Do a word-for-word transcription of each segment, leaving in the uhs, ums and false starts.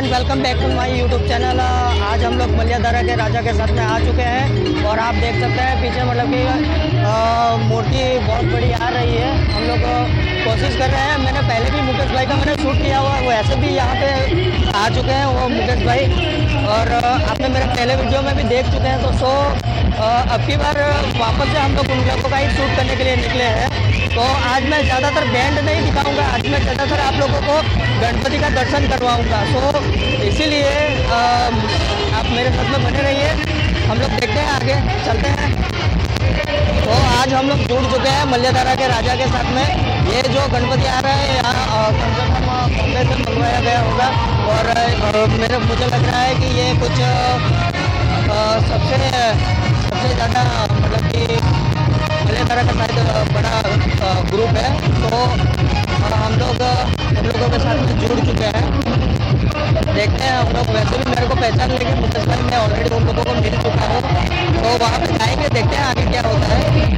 Everyone, welcome back to my YouTube channel. आज हम लोग मलियाधारा के राजा के साथ में आ चुके हैं और आप देख सकते हैं पीछे मतलब कि मूर्ति बहुत बड़ी आ रही है। हम लोग कोशिश कर रहे हैं। मैंने पहले भी मुकेश भाई का मैंने शूट किया हुआ, वो ऐसे भी यहाँ पे आ चुके हैं वो मुकेश भाई, और आपने मेरे पहले वीडियो में भी देख चुके हैं। तो सो अब की बार वापस से हम लोग उन लोगों का ही शूट करने के लिए निकले हैं। तो आज मैं ज़्यादातर बैंड नहीं दिखाऊंगा, आज मैं ज़्यादातर आप लोगों को गणपति का दर्शन करवाऊंगा। तो इसीलिए आप मेरे साथ में बने रहिए। हम लोग देखते हैं, आगे चलते हैं। तो आज हम लोग जुड़ चुके हैं मलियाधारा के राजा के साथ में। ये जो गणपति आ रहा है यहाँ कम से कम बॉम्बे से मंगवाया गया होगा, और मेरे मुझे लग रहा है कि ये कुछ सबसे सबसे ज़्यादा मतलब कि मलियाधारा का शायद बड़ा ग्रुप है। तो हम लोग हम लोगों के साथ में जुड़ चुके हैं। देखते हैं हम लोग, वैसे भी मेरे को पहचान लेंगे मुकेश भाई, मैं ऑलरेडी उन लोगों को मिल चुका हूँ। तो वहाँ पे जाएंगे, देखते हैं आगे क्या होता है।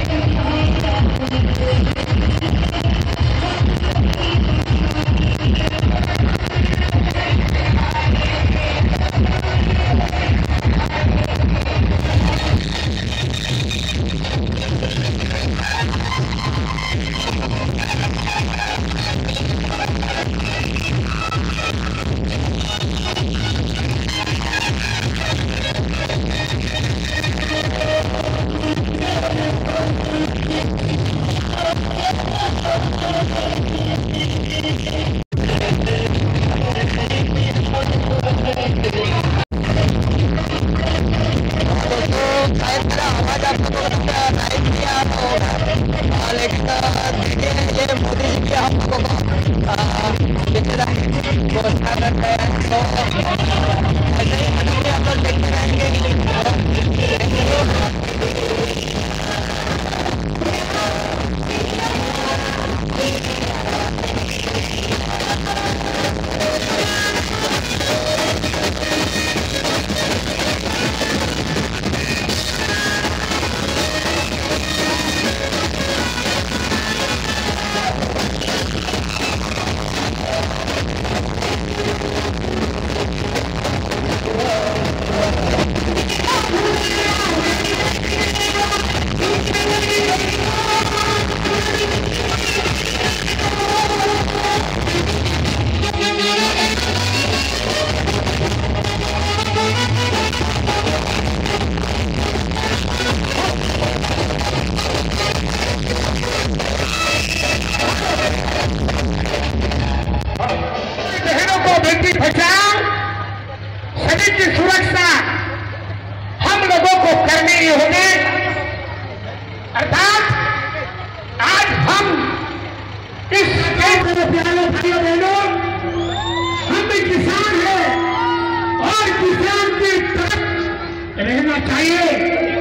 लेकिन देखिए ये मोदी जी की हम लोगों को घोषणा करते हैं। तो ऐसे ही हम लोग देखते रहेंगे। सभी की सुरक्षा हम लोगों को करनी ही होगी। अर्थात आज हम इस प्यारे भाइयों बहनों, हम भी किसान हैं और किसान की तरफ रहना चाहिए।